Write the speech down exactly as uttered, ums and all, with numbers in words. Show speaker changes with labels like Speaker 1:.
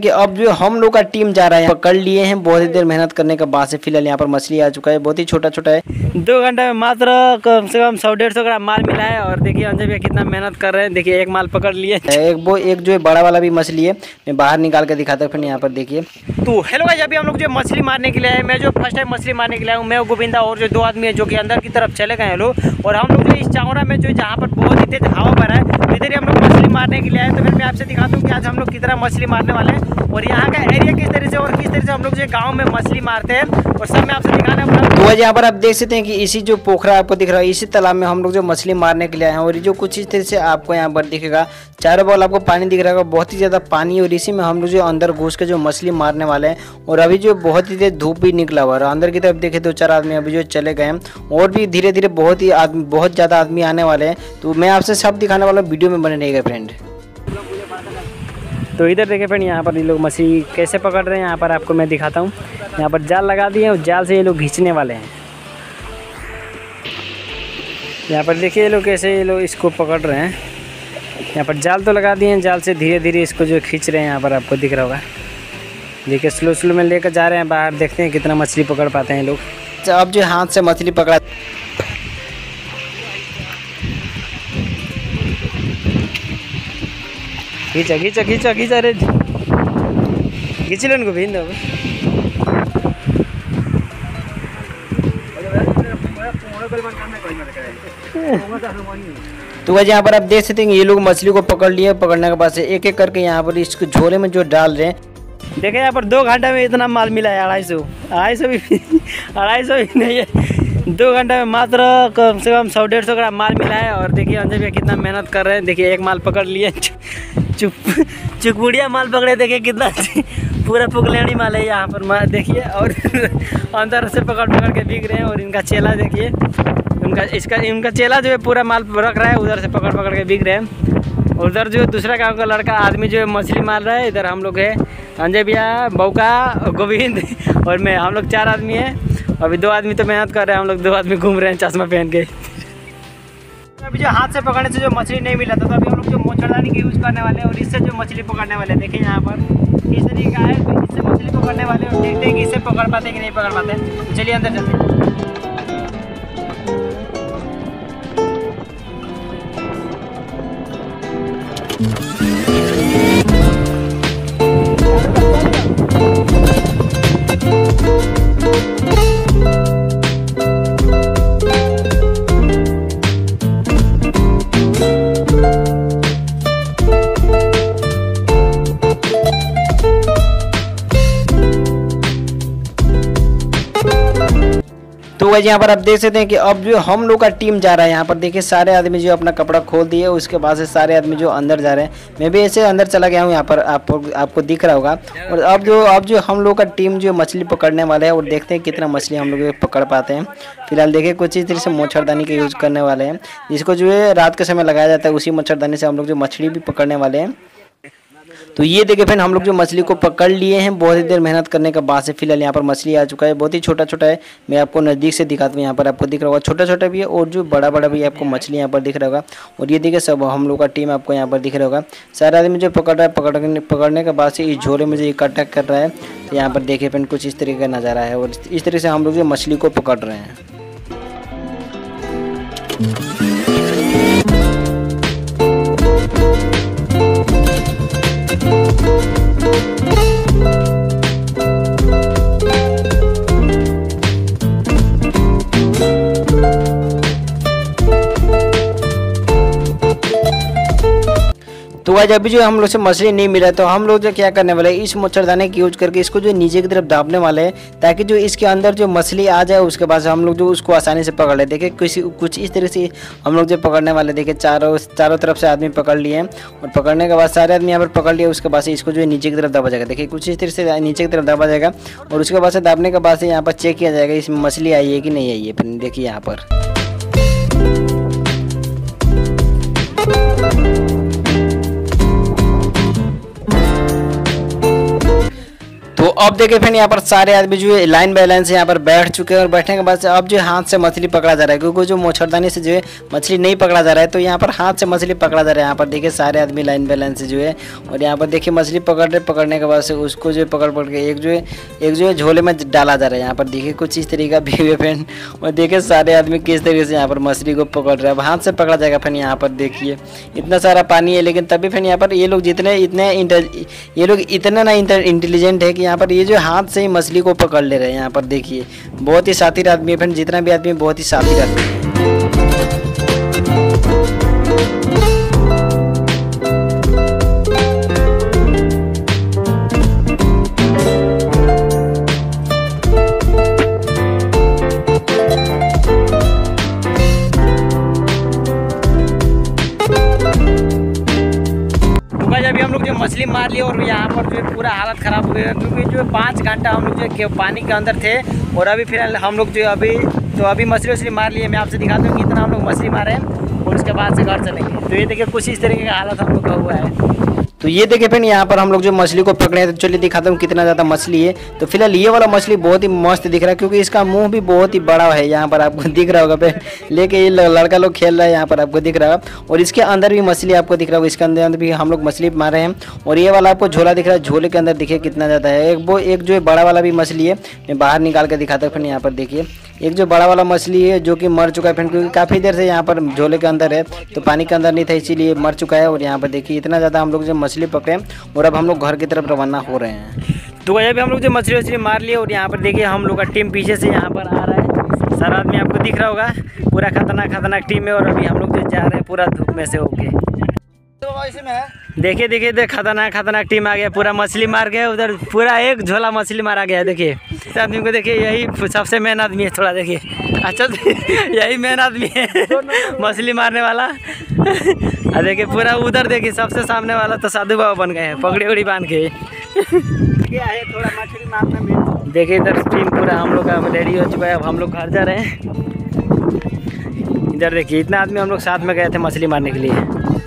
Speaker 1: कि अब जो हम लोग का टीम जा रहा है, पकड़ लिए हैं बहुत ही देर मेहनत करने के बाद से। फिलहाल यहाँ पर मछली आ चुका है, बहुत ही छोटा छोटा है।
Speaker 2: दो घंटे में मात्र कम से कम सौ डेढ़ सौ ग्राम माल मिला है। और देखिए अंजय भैया कितना मेहनत कर रहे हैं। देखिए एक माल पकड़ लिए,
Speaker 1: एक वो एक जो है बड़ा वाला भी मछली है, मैं बाहर निकाल के दिखाता हूँ। फिर यहाँ पर देखिए।
Speaker 2: तो हेलो गाइस, अभी हम लोग जो मछली मारने के लिए आए, मैं जो फर्स्ट टाइम मछली मारने के लिए आया हूँ, मैं गोविंदा और जो दो आदमी है जो कि अंदर की तरफ चले गए हैं लोग। और हम लोग जो इस चावड़ा में जो जहाँ पर बहुत ही तेज हवा भरा है, इधर ही हम लोग मछली मारने के लिए आए। तो फिर मैं आपसे दिखाता हूँ कि आज हम लोग कितना मछली मारने वाले हैं और यहाँ का एरिया किस तरह से और किस तरह से हम लोग जो गाँव में मछली मारते हैं, और सब मैं आपसे दिखाने वाला हूँ।
Speaker 1: तो आज यहाँ पर आप देख सकते हैं कि इसी जो पोखरा आपको दिख रहा है, इसी तालाब में हम लोग जो मछली मारने के लिए आए हैं। और ये जो कुछ इस तरह से आपको यहाँ पर दिखेगा, चारों बगल आपको पानी दिख रहा है, बहुत ही ज़्यादा पानी। और इसी में हम लोग जो अंदर घुस के जो मछली मारने वाले हैं। और अभी जो बहुत ही तेज धूप भी निकला हुआ है, अंदर की तरफ देखे दो चार आदमी अभी जो चले गए हैं, और भी धीरे धीरे बहुत ही आदमी बहुत ज़्यादा आदमी आने वाले हैं। तो मैं आपसे सब दिखाने वाला वीडियो में बने रहेगा फ्रेंड।
Speaker 2: तो इधर देखे फ्रेंड, यहाँ पर ये लोग मछली कैसे पकड़ रहे हैं, यहाँ पर आपको मैं दिखाता हूँ। यहाँ पर जाल लगा दिए और जाल से ये लोग खींचने वाले हैं। यहाँ पर देखिए ये लोग कैसे ये लोग इसको पकड़ रहे हैं। यहाँ पर जाल तो लगा दिए हैं, जाल से धीरे धीरे इसको जो खींच रहे हैं। यहाँ पर आपको दिख रहा होगा, देखिए स्लो स्लो में लेकर जा रहे हैं बाहर। देखते हैं कितना मछली पकड़ पाते हैं लोग।
Speaker 1: अब जो हाथ से मछली पकड़ा,
Speaker 2: खींचा खींचा खींचा खींचा रे खींच लो इनको भीन दो।
Speaker 1: तो वैसे यहाँ पर आप देख सकते हैं ये लोग मछली को पकड़ लिए। पकड़ने के बाद से एक एक करके यहाँ पर इसको झोले में जो डाल रहे हैं।
Speaker 2: देखे यहाँ पर दो घंटे में इतना माल मिला है, अढ़ाई सौ अढ़ाई सौ भी अढ़ाई सौ भी नहीं है, दो घंटे में मात्र कम से कम सौ डेढ़ सौ ग्राम माल मिला है। और देखिए अंजय भैया कितना मेहनत कर रहे हैं। देखिए एक माल पकड़ लिए, चुप चुकबुड़िया माल पकड़े। देखिए कितना पूरा पुगलेड़ी माल है यहाँ पर देखिए। और अंदर से पकड़ पकड़ के बिक रहे हैं। और इनका चेला देखिए, उनका इसका इनका चेला जो है पूरा माल रख रहा है, उधर से पकड़ पकड़ के बिक रहे हैं। उधर जो दूसरा गांव का लड़का आदमी जो है मछली मार रहा है। इधर हम लोग है अंजय भैया, बौका, गोविंद और मैं, हम लोग चार आदमी हैं। अभी दो आदमी तो मेहनत कर रहे हैं, हम लोग दो आदमी घूम रहे हैं चश्मा पहन के। अभी जो हाथ से पकड़ने से जो मछली नहीं मिला था, तो अभी हम लोग जो मोचड़दानी का यूज़ करने वाले हैं और इससे जो मछली पकड़ने वाले हैं। देखिए यहाँ पर इस तरीके का है, तो इससे मछली पकड़ने वाले हैं और देखते हैं कि इससे पकड़ पाते हैं कि नहीं पकड़ पाते हैं। चलिए अंदर चलते हैं।
Speaker 1: तो वैसे यहाँ पर आप देख सकते हैं कि अब जो हम लोग का टीम जा रहा है, यहाँ पर देखिए सारे आदमी जो अपना कपड़ा खोल दिए, उसके बाद से सारे आदमी जो अंदर जा रहे हैं। मैं भी ऐसे अंदर चला गया हूँ, यहाँ पर आपको आपको दिख रहा होगा। और अब जो अब जो हम लोग का टीम जो मछली पकड़ने वाला है, और देखते हैं कितना मछली हम लोग पकड़ पाते हैं। फिलहाल देखिए कुछ इस तरह से मच्छरदानी का यूज़ करने वाले हैं, जिसको जो है रात के समय लगाया जाता है। उसी मच्छरदानी से हम लोग जो मछली भी पकड़ने वाले हैं। तो ये देखिए फ्रेंड, हम लोग जो मछली को पकड़ लिए हैं बहुत ही देर मेहनत करने के बाद से। फिलहाल यहाँ पर मछली आ चुका है, बहुत ही छोटा छोटा है। मैं आपको नज़दीक से दिखाता हूँ, यहाँ पर आपको दिख रहा होगा छोटा छोटा भी है और जो बड़ा बड़ा भी आपको मछली यहाँ पर दिख रहा होगा। और ये देखिए सब हम लोग का टीम आपको यहाँ पर दिख रहा होगा। सारे आदमी जो पकड़ रहा है, पकड़ने पकड़ने के बाद से इस झोले में जो इकट्ठा कर रहा है। तो यहाँ पर देखिए फ्रेंड कुछ इस तरीके का नज़ारा है, और इस तरह से हम लोग जो मछली को पकड़ रहे हैं। तो आज अभी जो हम लोग से मछली नहीं मिला, तो हम लोग जो क्या करने वाले हैं, इस मच्छरदानी की यूज करके इसको जो नीचे की तरफ दाबने वाले हैं, ताकि जो इसके अंदर जो मछली आ जाए, उसके बाद हम लोग जो उसको आसानी से पकड़ ले। देखिए किसी कुछ इस तरह से हम लोग जो पकड़ने वाले, देखिए चारों चारों तरफ से आदमी पकड़ लिए हैं। और पकड़ने के बाद सारे आदमी यहाँ पर पकड़ लिए, उसके बाद से इसको जो है नीचे की तरफ दाबा जाएगा। देखिए कुछ इस तरह से नीचे की तरफ दाबा जाएगा। और उसके बाद से दाबने के बाद से यहाँ पर चेक किया जाएगा इसमें मछली आई है कि नहीं आई है। फिर देखिए यहाँ पर तो अब देखिए फिर यहाँ पर सारे आदमी जो है लाइन बाय लाइन से यहाँ पर बैठ चुके हैं और बैठने के बाद से अब जो हाथ से मछली पकड़ा जा रहा है, क्योंकि जो मच्छरदानी से जो है मछली नहीं पकड़ा जा रहा है, तो यहाँ पर हाथ से मछली पकड़ा जा रहा है। यहाँ पर देखिए सारे आदमी लाइन बाय लाइन से जो है, और यहाँ पर देखिए मछली पकड़ रहे, पकड़ने के बाद से उसको जो है पकड़ पकड़ के एक जो है एक जो है झोले में डाला जा रहा है। यहाँ पर देखिए कुछ इस तरीके का व्यू है फ्रेंड, और देखिए सारे आदमी किस तरीके से यहाँ पर मछली को पकड़ रहे हैं। अब हाथ से पकड़ा जाएगा फिर यहाँ पर देखिए इतना सारा पानी है, लेकिन तभी फिर यहाँ पर ये लोग जितने इतने ये लोग इतने ना इंटेलिजेंट है कि यहाँ पर ये जो हाथ से ही मछली को पकड़ ले रहे हैं। यहाँ पर देखिए बहुत ही शातिर आदमी है फ्रेंड, जितना भी आदमी है बहुत ही शातिर आदमी है।
Speaker 2: अभी हम लोग जो मछली मार लिए और यहाँ पर जो पूरा हालत ख़राब हो गया, क्योंकि जो पाँच घंटा हम लोग जो पानी के अंदर थे, और अभी फिलहाल हम लोग जो अभी तो अभी मछली वछली मार लिए। मैं आपसे दिखाता हूँ कि इतना हम लोग मछली मारे हैं और उसके बाद से घर चलेंगे। तो ये देखिए कुछ इस तरीके का हालत हम लोग का हुआ है।
Speaker 1: तो ये देखिए फिर यहाँ पर हम लोग जो मछली को पकड़े हैं, तो चलिए दिखाता हूँ कितना ज़्यादा मछली है। तो फिलहाल ये वाला मछली बहुत ही मस्त दिख रहा है, क्योंकि इसका मुंह भी बहुत ही बड़ा है। यहाँ पर आपको दिख रहा होगा पे लेके ये लड़का लोग खेल रहा है, यहाँ पर आपको दिख रहा होगा। और इसके अंदर भी मछली आपको दिख रहा होगा, इसके अंदर अंदर भी हम लोग मछली मारे हैं। और ये वाला आपको झोला दिख रहा है, झोले के अंदर देखिए कितना ज़्यादा है। एक वो एक जो है बड़ा वाला भी मछली है, मैं बाहर निकाल कर दिखाता हूँ। फिर यहाँ पर देखिए एक जो बड़ा वाला मछली है जो कि मर चुका है फ्रेंड, क्योंकि काफ़ी देर से यहाँ पर झोले के अंदर है, तो पानी के अंदर नहीं था, इसीलिए मर चुका है। और यहाँ पर देखिए इतना ज़्यादा हम लोग जो मछली पकड़े और अब हम लोग घर की तरफ रवाना हो रहे हैं।
Speaker 2: तो अभी हम लोग जो मछली वछली मार लिए, और यहाँ पर देखिए हम लोग का टीम पीछे से यहाँ पर आ रहा है। सारा आदमी आपको दिख रहा होगा, पूरा खतरनाक खतरनाक टीम है। और अभी हम लोग जो जा रहे हैं पूरा धूप में से होके, देखिए देखिए इधर खतरनाक खतरनाक टीम आ गया, पूरा मछली मार गया। उधर पूरा एक झोला मछली मारा गया। देखिए इस आदमी को देखिए, यही सबसे मेन आदमी है। थोड़ा देखिए अच्छा यही मेन आदमी है मछली मारने वाला। और देखिए पूरा उधर देखिए सबसे सामने वाला तो साधु बाबा बन गए हैं, पगड़ी उगड़ी बांध के क्या है थोड़ा मछली मारने में। देखिए इधर टीम पूरा हम लोग का रेडी हो चुका है, अब हम लोग घर जा रहे हैं। इधर देखिए इतना आदमी हम लोग साथ में गए थे मछली मारने के लिए।